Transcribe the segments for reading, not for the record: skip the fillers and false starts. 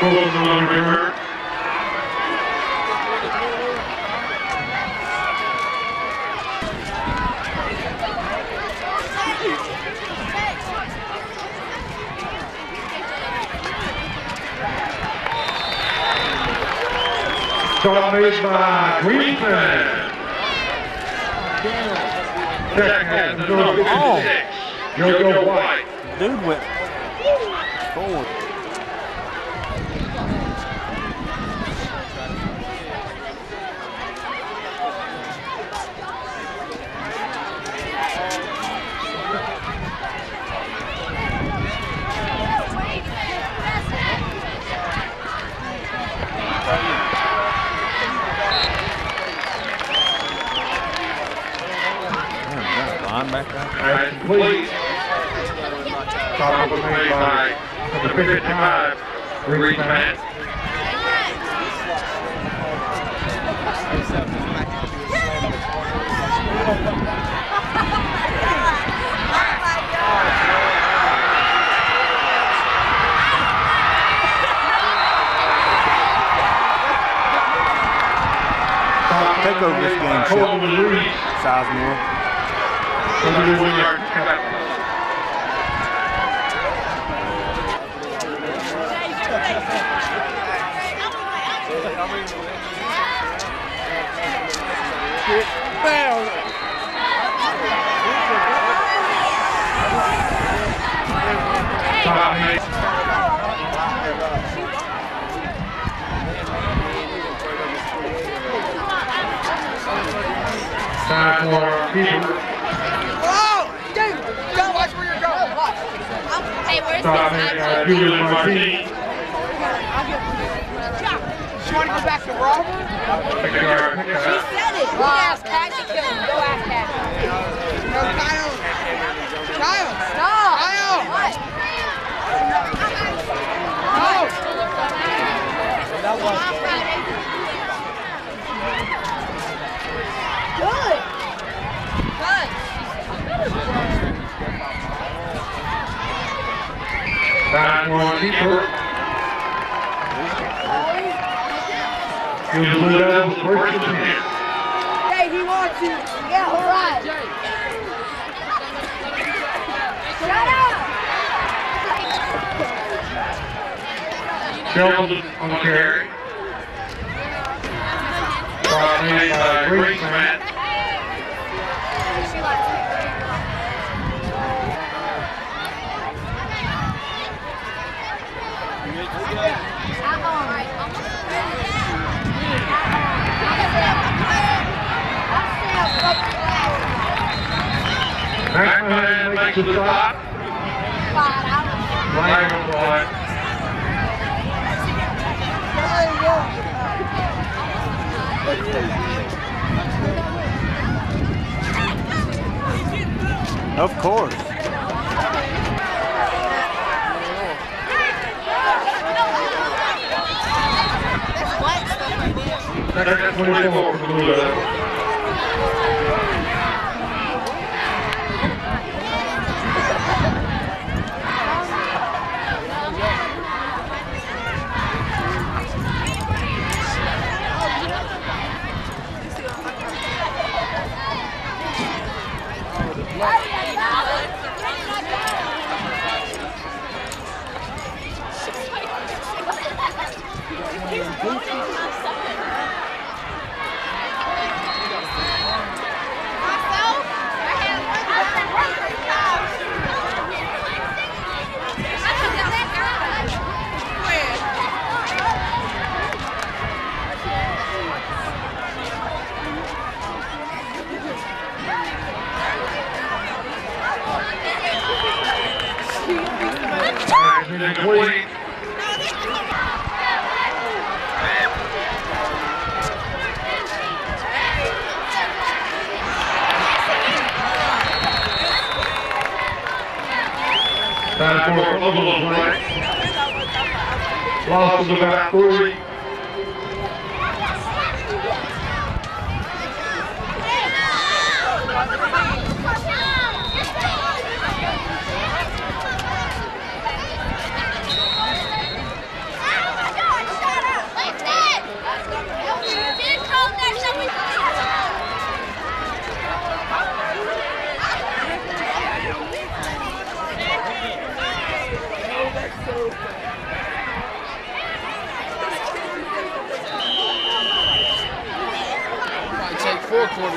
Close on return. Start made by Greenman. Second half, number 56, Joe White. Dude went forward. That's complete. Stop was made by number 55, Greenman. Take over this game, Shep. Sizemore. 1 yard comeback. Time for keeper. Hey, where's Julian Martini. She want to go back to Robert? She said it. Go ask Pat to kill him. Go ask Pat. No, Kyle. Kyle. Stop. Kyle. What? Good. Good. Time for keeper. Here's Blue Devils first and 10. Hey, he wants you. Yeah, all right. Shut up. Sheldon on the carry. Brought in by Greenman. McMahon makes the stop. Flag on play. Of course. That's 24 for Blue Devils. Incomplete. Time for a level play. Loss of about 3.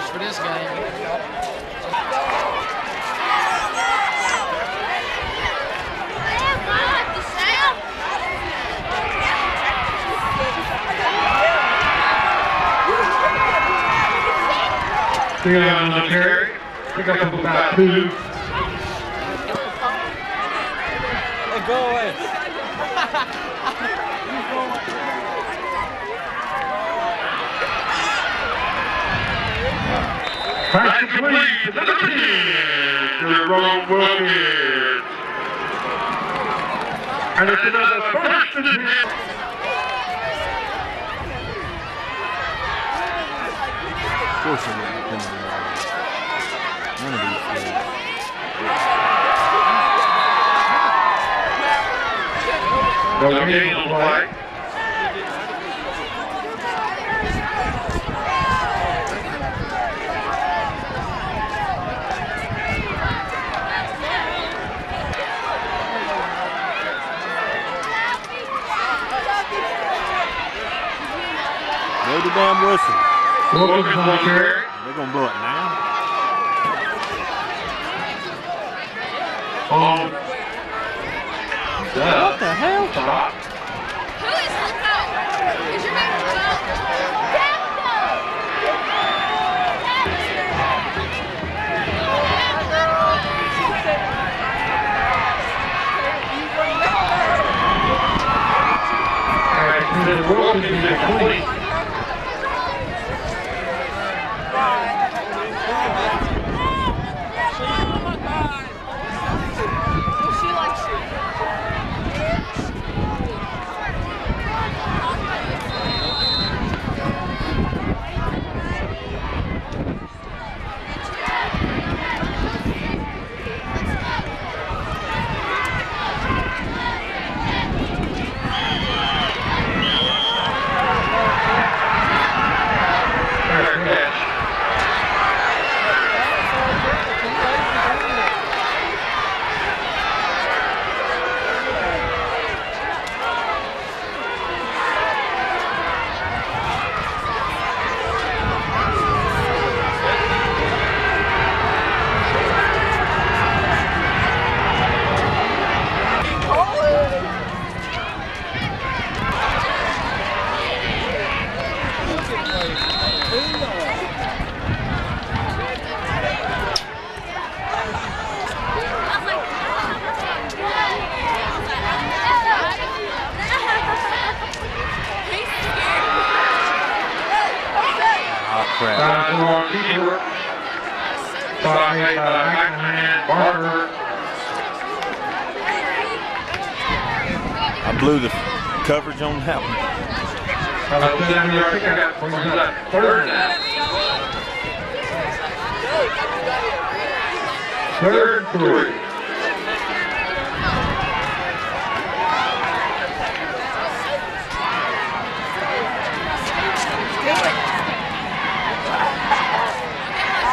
starters for this game. Three on the carry. Pick up about 2. Hey, go away. Pass complete to the 10. Jerome Wilkins. And it's another 1st and 10. Of course, it wouldn't depend on none of these things. No gain on the play. Blow the damn whistle. Wilkins on the carry. They're going to blow it now. What the hell? Stop. Who is this out? Is your name All right, this is Wilkins is complete. Crap. Long keeper. Shot made by McMahon Barker. I blew the coverage on that one. Third down. 3rd and 3.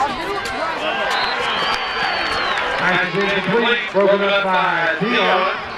Complete, broken up by Owen.